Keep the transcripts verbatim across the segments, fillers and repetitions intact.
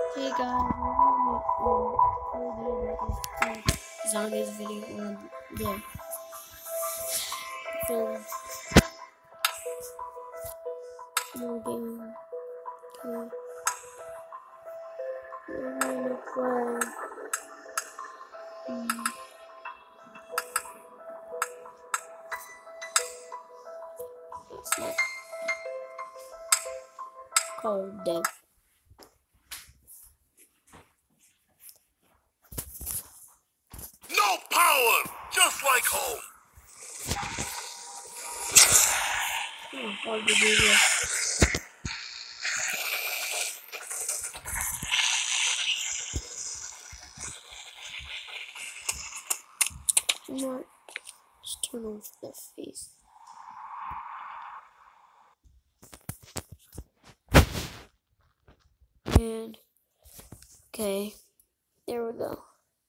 Hey guys, we're gonna um, zombies video on the film more game. Okay. We're gonna play. Um, it's not called Dev. No power, just like home. Oh, hard to do this. You know what? Just turn off the face. And okay, there we go.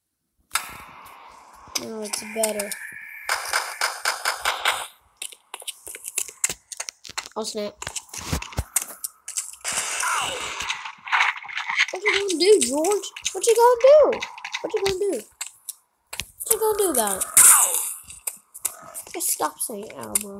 Now it's better. Oh snap. What you gonna do, George? What you gonna do? What you gonna do? What you gonna do about it? Just stop saying ow, bro.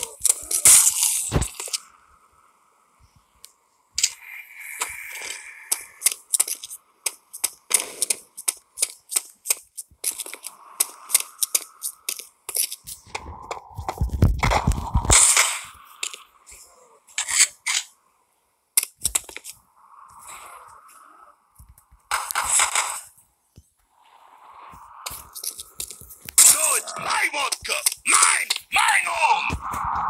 It's my vodka! Mine! Mine own!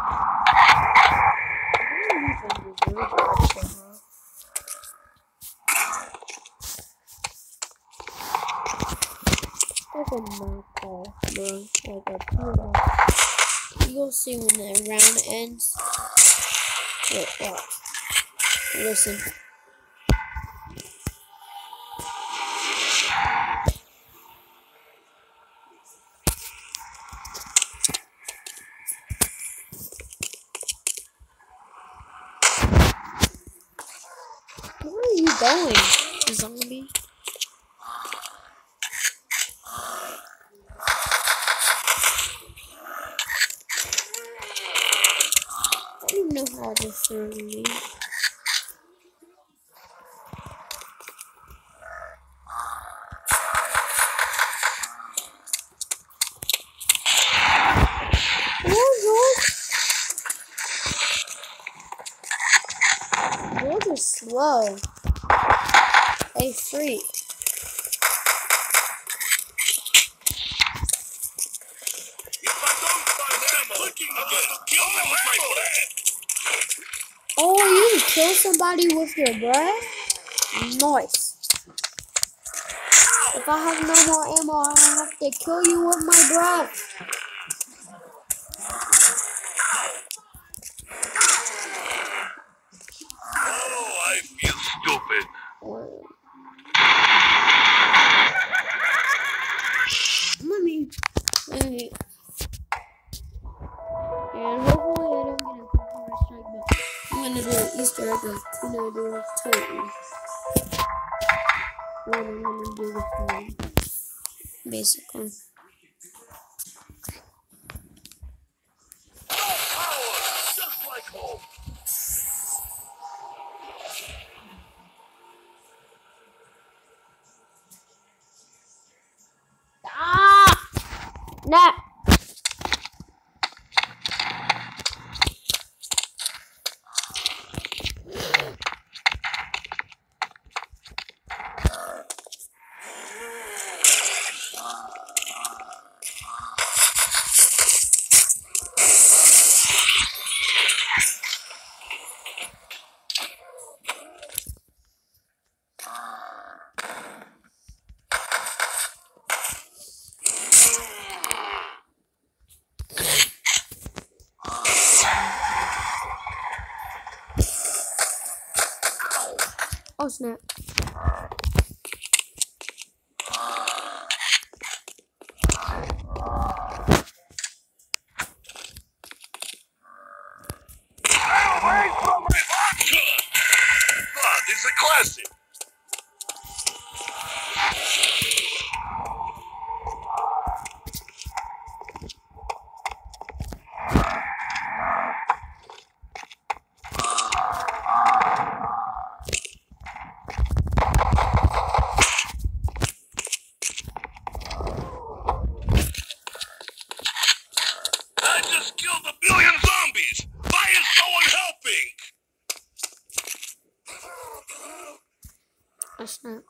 Like a knockoff, bro. Like a pure knockoff. You'll see when the round ends. Wait, watch. Listen. Where are you going, zombie? I don't even know how to throw me. Come on, George. George is slow. Hey, freak. If I don't find them clicking again, kill them with my breath! Oh, you can kill somebody with your breath? Nice. If I have no more ammo, I have to kill you with my breath. Oh, I feel stupid. Let me, let me, and hopefully I don't get a copyright strike, but I'm gonna do an Easter egg of you know do a Titan. What I'm gonna do with them, basically. No power, just like home. Ah! Nah. Oh snap. Away from my vodka! God, this is a classic. Oh snap.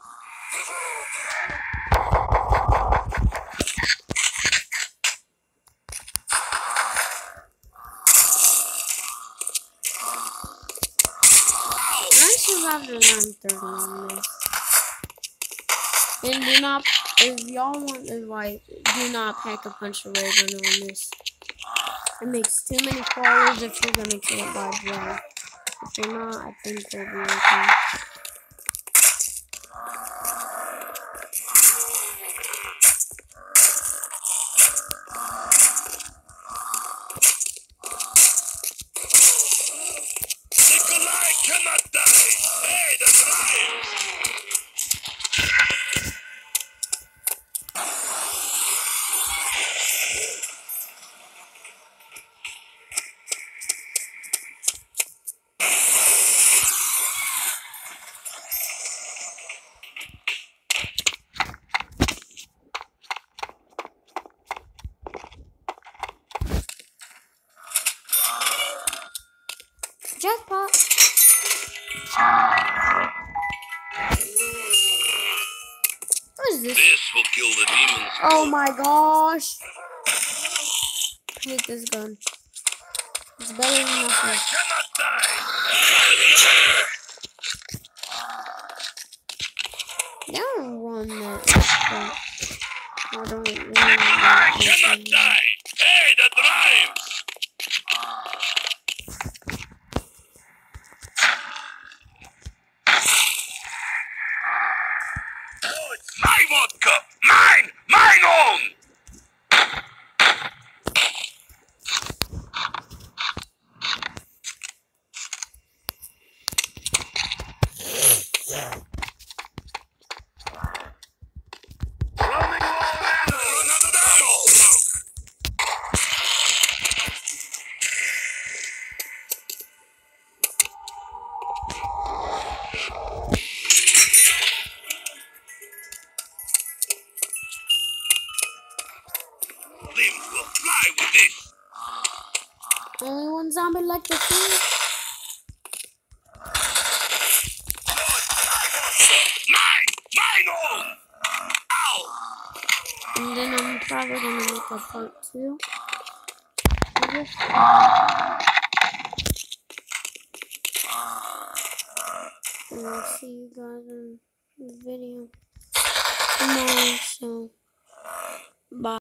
I survived around thirty on this. And do not, if y'all want advice, do not pack a punch a ray gun on this. It makes too many crawlers if you're gonna kill it by drag. If you're not, I think they'll be okay. Nikolai cannot die! Hey, that's right! Jackpot! What is this? This will kill the demons. Oh my gosh! I hate this gun. It's better than nothing. Cannot die! They don't run that. But I don't really Nikolai like cannot this. die! Hey, the drive! Oh, it's my vodka! Mine! Mine own! Running low on ammo! Another ammo! Limbs will fly with this! Only one zombie like the king. Mine! Mine own! Ow! And then I'm probably gonna make a part two of this. And I'll see you guys in the video tomorrow, so bye.